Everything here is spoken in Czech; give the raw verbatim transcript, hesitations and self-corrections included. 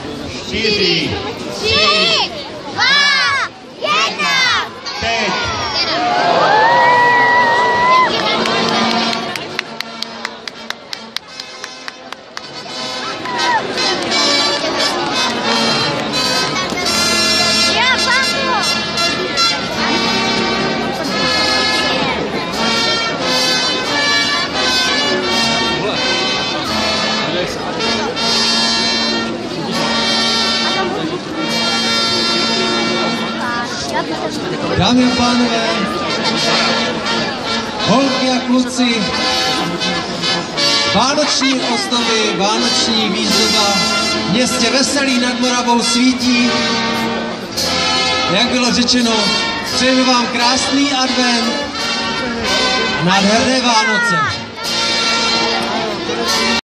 čtyři, tři, dva, jedna. teď. Já pampu. Dámy a pánové, holky a kluci, vánoční ozdoby, vánoční výzdoba v městě Veselí nad Moravou svítí. Jak bylo řečeno, přejeme vám krásný advent, nádherné Vánoce.